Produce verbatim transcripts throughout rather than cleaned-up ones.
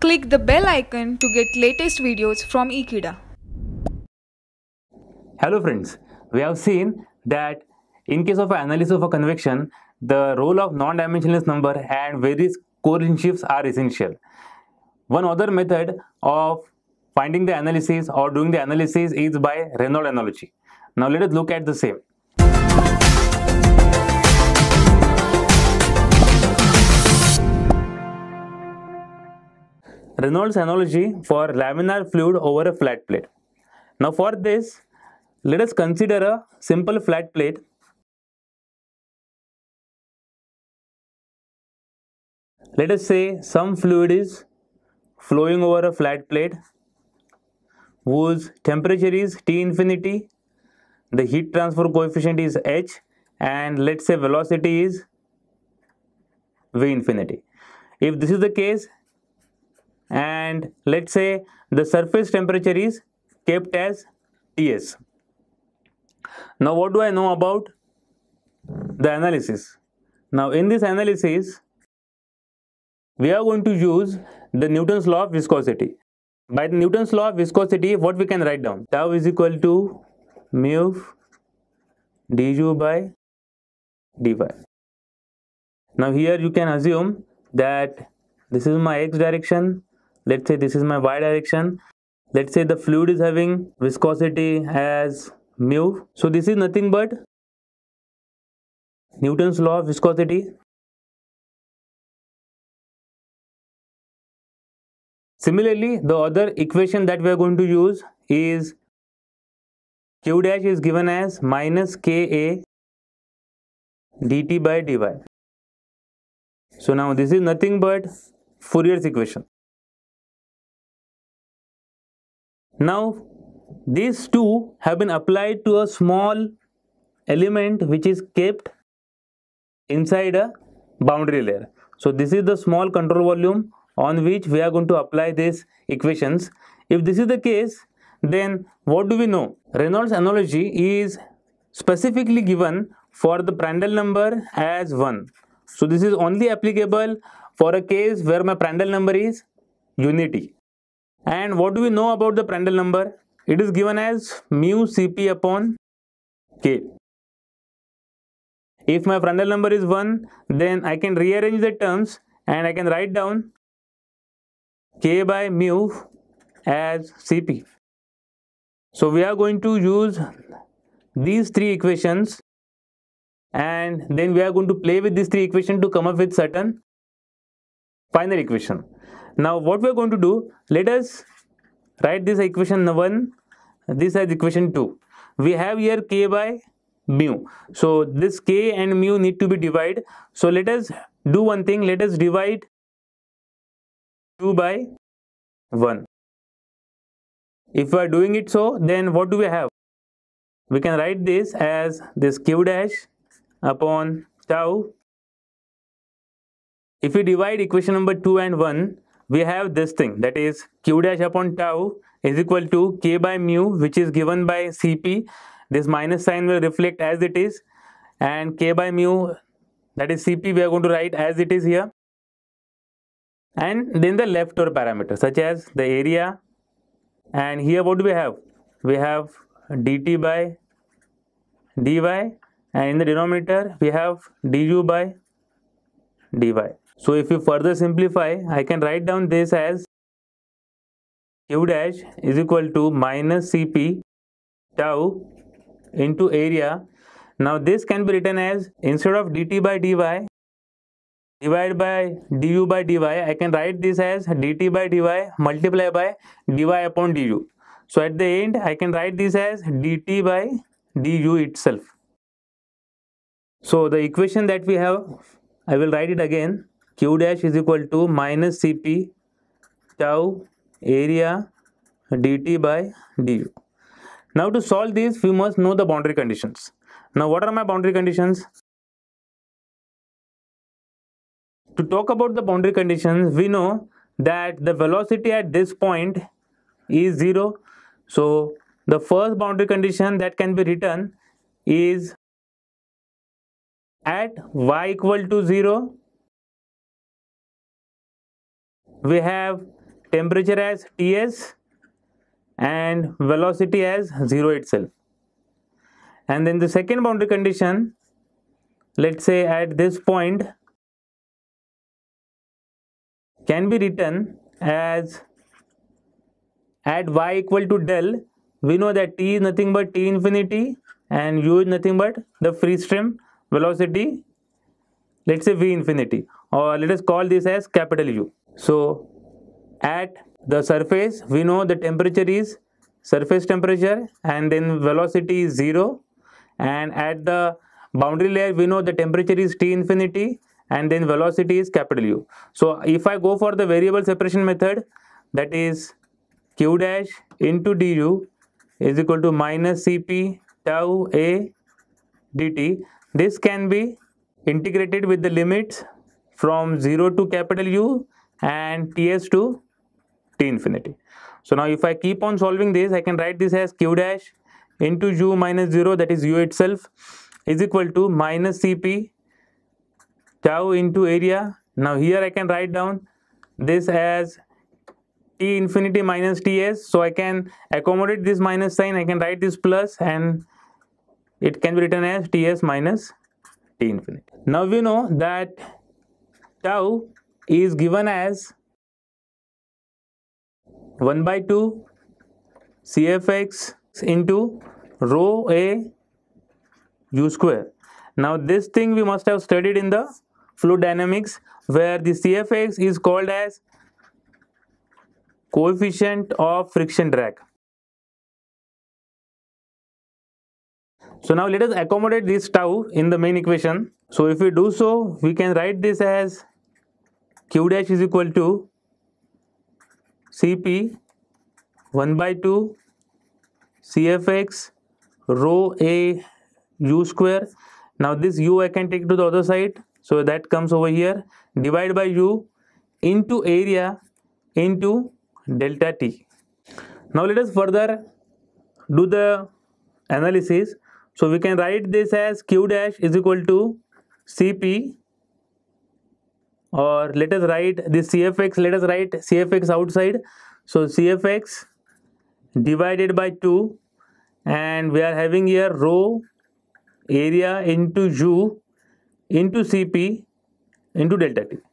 Click the bell icon to get latest videos from Ekeeda. Hello friends, we have seen that in case of analysis of a convection, the role of non-dimensionless number and various correlationships are essential. One other method of finding the analysis or doing the analysis is by Reynold analogy. Now let us look at the same. Reynolds analogy for laminar fluid over a flat plate. Now for this, let us consider a simple flat plate. Let us say some fluid is flowing over a flat plate whose temperature is T infinity, the heat transfer coefficient is H, and let's say velocity is V infinity. If this is the case, and let's say the surface temperature is kept as T S. Now what do I know about the analysis? Now in this analysis, we are going to use the Newton's law of viscosity. By the Newton's law of viscosity, what we can write down? Tau is equal to mu du by dy. Now here you can assume that this is my x direction. Let's say this is my y direction. Let's say the fluid is having viscosity as mu. So this is nothing but Newton's law of viscosity. Similarly, the other equation that we are going to use is Q dash is given as minus Ka dt by dy. So now this is nothing but Fourier's equation. Now these two have been applied to a small element which is kept inside a boundary layer. So this is the small control volume on which we are going to apply these equations. If this is the case, then what do we know? Reynolds analogy is specifically given for the Prandtl number as one. So this is only applicable for a case where my Prandtl number is unity. And what do we know about the Prandtl number? It is given as mu Cp upon K. If my Prandtl number is one, then I can rearrange the terms and I can write down K by mu as Cp. So we are going to use these three equations and then we are going to play with these three equations to come up with certain final equation. Now what we are going to do, let us write this equation one, this as equation two. We have here K by mu. So this K and mu need to be divided. So let us do one thing, let us divide two by one. If we are doing it so, then what do we have? We can write this as this Q dash upon tau. If we divide equation number two and one, we have this thing, that is Q dash upon tau is equal to K by mu, which is given by Cp. This minus sign will reflect as it is, and K by mu, that is Cp, we are going to write as it is here. And then the leftover parameters such as the area, and here what do we have? We have dt by dy, and in the denominator we have du by dy. So if you further simplify, I can write down this as Q dash is equal to minus Cp tau into area. Now this can be written as, instead of dt by dy divided by du by dy, I can write this as dt by dy multiplied by dy upon du. So at the end I can write this as dt by du itself. So the equation that we have, I will write it again. Q dash is equal to minus Cp tau area dt by du. Now to solve this, we must know the boundary conditions. Now what are my boundary conditions? To talk about the boundary conditions, we know that the velocity at this point is zero. So the first boundary condition that can be written is at y equal to zero, we have temperature as Ts and velocity as zero itself. And then the second boundary condition, let's say at this point, can be written as at y equal to del, we know that T is nothing but T infinity and U is nothing but the free stream velocity, let's say V infinity, or let us call this as capital U. So at the surface, we know the temperature is surface temperature and then velocity is zero, and at the boundary layer we know the temperature is T infinity and then velocity is capital U. So if I go for the variable separation method, that is Q dash into du is equal to minus Cp tau A dt. This can be integrated with the limits from zero to capital U and Ts to T infinity. So now if I keep on solving this, I can write this as Q dash into U minus zero, that is U itself, is equal to minus Cp tau into area. Now here I can write down this as T infinity minus Ts, so I can accommodate this minus sign, I can write this plus and it can be written as Ts minus T infinity. Now we know that tau is given as one by two Cfx into rho A U square. Now this thing we must have studied in the fluid dynamics, where the Cfx is called as coefficient of friction drag. So now let us accommodate this tau in the main equation. So if we do so, we can write this as Q dash is equal to Cp one by two Cfx rho A U square. Now this U I can take to the other side, so that comes over here, divide by U into area into delta T. Now let us further do the analysis. So we can write this as Q dash is equal to Cp, or let us write this Cfx, let us write Cfx outside. So Cfx divided by two, and we are having here rho area into U into Cp into delta T.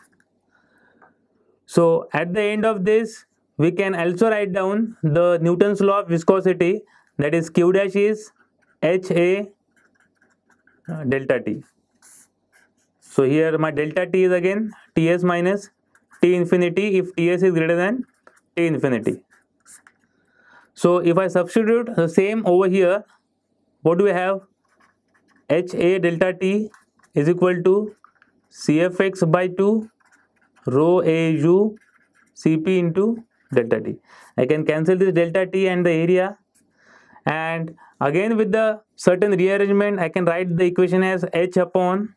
So at the end of this, we can also write down the Newton's law of viscosity, that is Q dash is Ha delta T. So here my delta T is again Ts minus T infinity if Ts is greater than T infinity. So if I substitute the same over here, what do we have? Ha delta T is equal to Cfx by two rho A U Cp into delta T. I can cancel this delta T and the area, and again with the certain rearrangement I can write the equation as H upon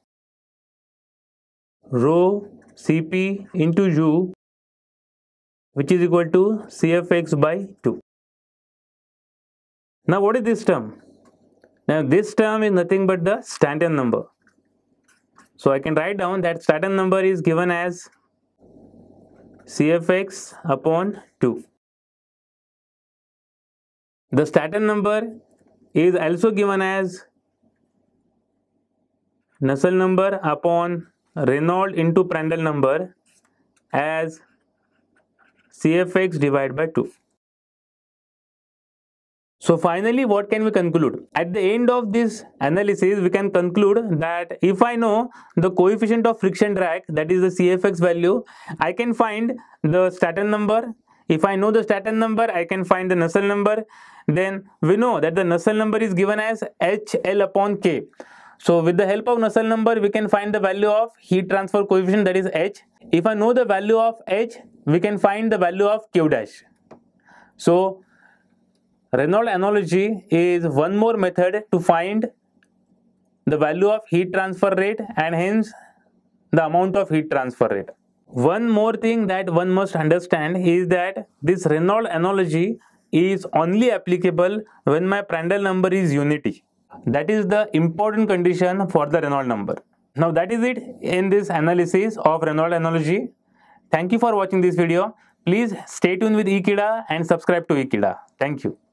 rho Cp into U, which is equal to Cfx by two. Now what is this term? Now this term is nothing but the Stanton number. So I can write down that Stanton number is given as Cfx upon two. The Stanton number is also given as Nusselt number upon Reynold into Prandtl number as Cfx divided by two. So finally, what can we conclude? At the end of this analysis, we can conclude that if I know the coefficient of friction drag, that is the Cfx value, I can find the Stanton number. If I know the Stanton number, I can find the Nusselt number. Then we know that the Nusselt number is given as H L upon K. So with the help of Nusselt number, we can find the value of heat transfer coefficient, that is H. If I know the value of H, we can find the value of Q dash. So Reynold analogy is one more method to find the value of heat transfer rate and hence the amount of heat transfer rate. One more thing that one must understand is that this Reynold analogy is only applicable when my Prandtl number is unity. That is the important condition for the Reynold number. Now that is it in this analysis of Reynold analogy. Thank you for watching this video. Please stay tuned with Ekeeda and subscribe to Ekeeda. Thank you.